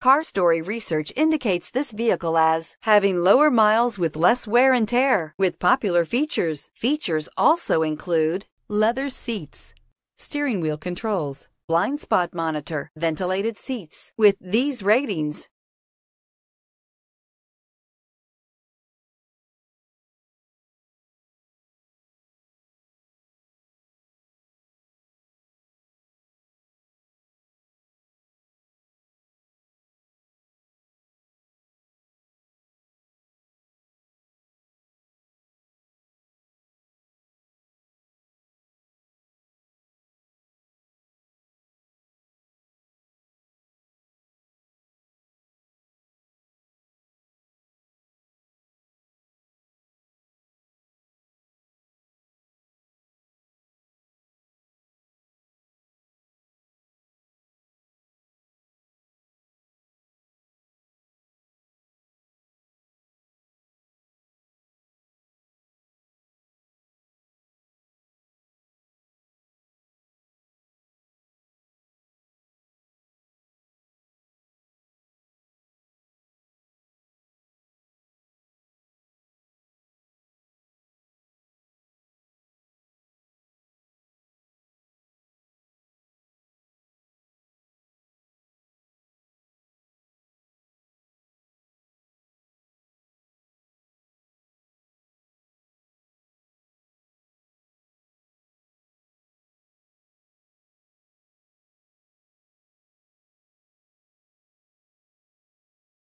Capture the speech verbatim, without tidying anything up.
Car Story research indicates this vehicle as having lower miles with less wear and tear. With popular features, features also include leather seats, steering wheel controls, blind spot monitor, ventilated seats. With these ratings,